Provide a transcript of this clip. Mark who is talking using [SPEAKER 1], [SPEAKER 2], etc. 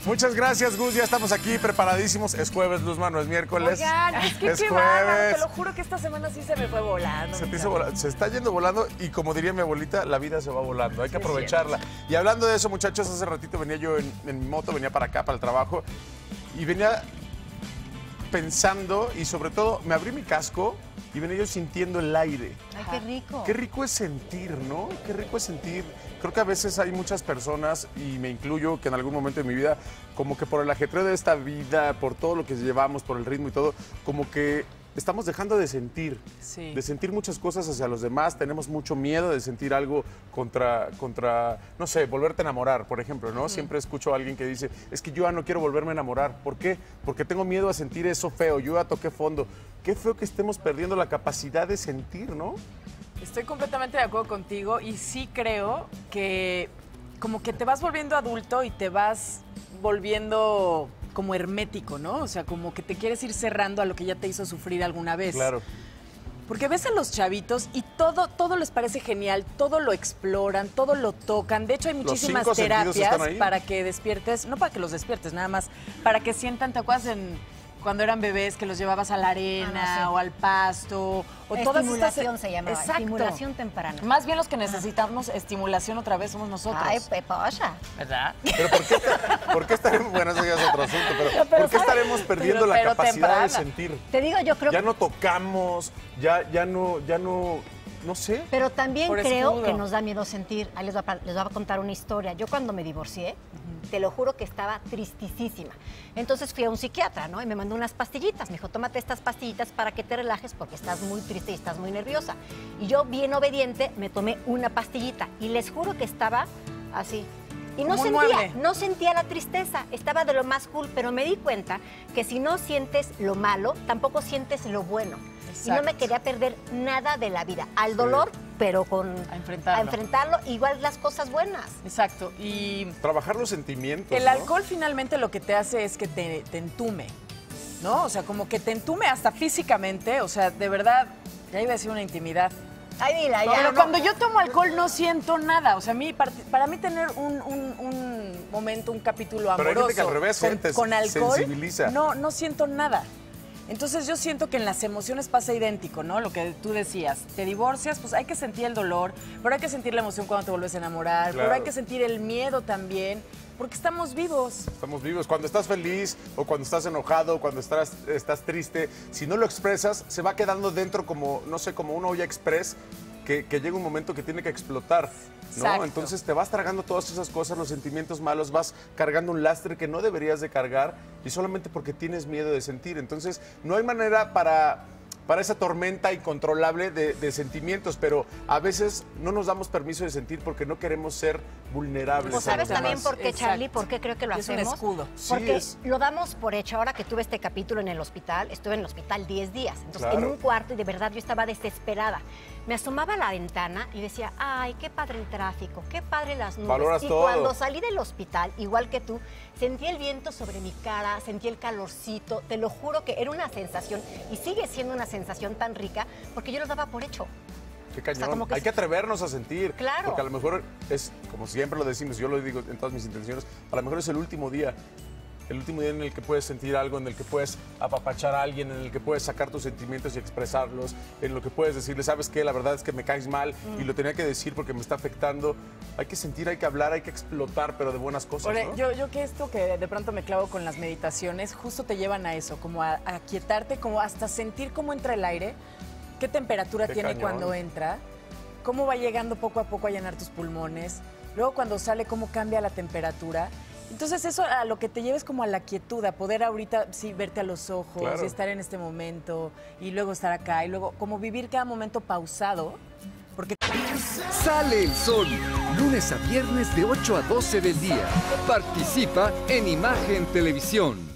[SPEAKER 1] Muchas gracias, Gus. Ya estamos aquí preparadísimos. Es jueves, Luzma, no es miércoles.
[SPEAKER 2] Oigan, es que
[SPEAKER 1] es
[SPEAKER 2] qué
[SPEAKER 1] jueves.
[SPEAKER 2] bárbaro. Te lo juro que esta semana sí se me fue volando.
[SPEAKER 1] Se está yendo volando y como diría mi abuelita, la vida se va volando. Hay que aprovecharla. Y hablando de eso, muchachos, hace ratito venía yo en mi moto, venía para acá, para el trabajo, y venía pensando y sobre todo me abrí mi casco y venía yo sintiendo el aire.
[SPEAKER 3] Ay, qué rico.
[SPEAKER 1] Qué rico es sentir, ¿no? Qué rico es sentir. Creo que a veces hay muchas personas, y me incluyo, que en algún momento de mi vida, como que por el ajetreo de esta vida, por todo lo que llevamos, por el ritmo y todo, como que estamos dejando de sentir muchas cosas hacia los demás. Tenemos mucho miedo de sentir algo contra, no sé, volverte a enamorar, por ejemplo, ¿no? Siempre escucho a alguien que dice, es que yo ya no quiero volverme a enamorar. ¿Por qué? Porque tengo miedo a sentir eso feo. Yo ya toqué fondo. Qué feo que estemos perdiendo la capacidad de sentir, ¿no?
[SPEAKER 2] Estoy completamente de acuerdo contigo y sí creo que como que te vas volviendo adulto y te vas volviendo como hermético, ¿no? O sea, como que te quieres ir cerrando a lo que ya te hizo sufrir alguna vez.
[SPEAKER 1] Claro.
[SPEAKER 2] Porque ves a los chavitos y todo les parece genial, todo lo exploran, todo lo tocan. De hecho, hay muchísimas terapias para que despiertes, no para que los despiertes, nada más, para que sientan, ¿te acuerdas cuando eran bebés que los llevabas a la arena o al pasto? O todas
[SPEAKER 3] estimulación se llamaba.
[SPEAKER 2] Exacto.
[SPEAKER 3] Estimulación temprana.
[SPEAKER 2] Más bien los que necesitamos estimulación otra vez somos nosotros.
[SPEAKER 3] Ay, peposa.
[SPEAKER 2] ¿Verdad?
[SPEAKER 1] Pero ¿por qué estaremos, bueno, eso ya es otro asunto, pero ¿por qué estaremos perdiendo la capacidad de sentir?
[SPEAKER 3] Te digo, yo creo
[SPEAKER 1] ya no tocamos, ya no sé.
[SPEAKER 3] Pero también creo que nos da miedo sentir. Ahí les voy a contar una historia. Yo cuando me divorcié, te lo juro que estaba tristísima. Entonces fui a un psiquiatra, ¿no? Y me mandó unas pastillitas. Me dijo, tómate estas pastillitas para que te relajes porque estás muy triste y estás muy nerviosa. Y yo, bien obediente, me tomé una pastillita. Y les juro que estaba así. Y no sentía la tristeza, estaba de lo más cool, pero me di cuenta que si no sientes lo malo, tampoco sientes lo bueno. Exacto. Y no me quería perder nada de la vida. Al dolor, pero a enfrentarlo, igual las cosas buenas.
[SPEAKER 2] Exacto. Y
[SPEAKER 1] trabajar los sentimientos.
[SPEAKER 2] El alcohol finalmente lo que te hace es que te entume, ¿no? O sea, como que te entume hasta físicamente, o sea, de verdad, ya iba a decir una intimidad.
[SPEAKER 3] Ay, dila, ya.
[SPEAKER 2] Pero cuando yo tomo alcohol no siento nada. O sea, para mí tener un momento, un capítulo amoroso
[SPEAKER 1] pero hay gente que al revés,
[SPEAKER 2] con alcohol,
[SPEAKER 1] sensibiliza.
[SPEAKER 2] No siento nada. Entonces yo siento que en las emociones pasa idéntico, ¿no? Lo que tú decías, te divorcias, pues hay que sentir el dolor, pero hay que sentir la emoción cuando te vuelves a enamorar, claro. Pero hay que sentir el miedo también, porque estamos vivos.
[SPEAKER 1] Estamos vivos. Cuando estás feliz o cuando estás enojado, cuando estás triste, si no lo expresas, se va quedando dentro como, no sé, como una olla express que llega un momento que tiene que explotar, ¿no?
[SPEAKER 2] Exacto.
[SPEAKER 1] Entonces te vas tragando todas esas cosas, los sentimientos malos, vas cargando un lastre que no deberías de cargar y solamente porque tienes miedo de sentir. Entonces no hay manera para esa tormenta incontrolable de sentimientos, pero a veces no nos damos permiso de sentir porque no queremos ser vulnerables.
[SPEAKER 3] Pues ¿sabes también por qué, Charlie? ¿Por qué creo que lo hacemos?
[SPEAKER 2] Es un escudo.
[SPEAKER 3] Porque lo damos por hecho. Ahora que tuve este capítulo en el hospital, estuve en el hospital 10 días. Entonces, en un cuarto, y de verdad yo estaba desesperada. Me asomaba a la ventana y decía, ay, qué padre el tráfico, qué padre las nubes.
[SPEAKER 1] Valoras
[SPEAKER 3] y
[SPEAKER 1] todo.
[SPEAKER 3] Cuando salí del hospital, igual que tú, sentí el viento sobre mi cara, sentí el calorcito. Te lo juro que era una sensación, y sigue siendo una sensación tan rica, porque yo lo daba por hecho.
[SPEAKER 1] Qué cañón.
[SPEAKER 3] O sea,
[SPEAKER 1] hay que atrevernos a sentir.
[SPEAKER 3] Claro.
[SPEAKER 1] Porque a lo mejor es, como siempre lo decimos, yo lo digo en todas mis intenciones, a lo mejor es el último día. El último día en el que puedes sentir algo, en el que puedes apapachar a alguien, en el que puedes sacar tus sentimientos y expresarlos, en lo que puedes decirle, ¿sabes qué? La verdad es que me caes mal y lo tenía que decir porque me está afectando. Hay que sentir, hay que hablar, hay que explotar, pero de buenas cosas,
[SPEAKER 2] Oye,
[SPEAKER 1] ¿no?
[SPEAKER 2] yo que esto que de pronto me clavo con las meditaciones, justo te llevan a eso, como a quietarte, como hasta sentir cómo entra el aire, qué temperatura tiene
[SPEAKER 1] cañón.
[SPEAKER 2] Cuando entra, cómo va llegando poco a poco a llenar tus pulmones, luego cuando sale cómo cambia la temperatura. Entonces eso a lo que te lleves como a la quietud, a poder ahorita sí verte a los ojos, claro. Y estar en este momento y luego estar acá y luego como vivir cada momento pausado, porque
[SPEAKER 4] Sale el sol, lunes a viernes de 8 a 12 del día. Participa en Imagen Televisión.